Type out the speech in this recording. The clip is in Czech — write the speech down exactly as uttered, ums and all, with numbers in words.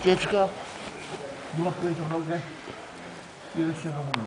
Ucieczka. Złapuję tą nogę i jeszcze do góry.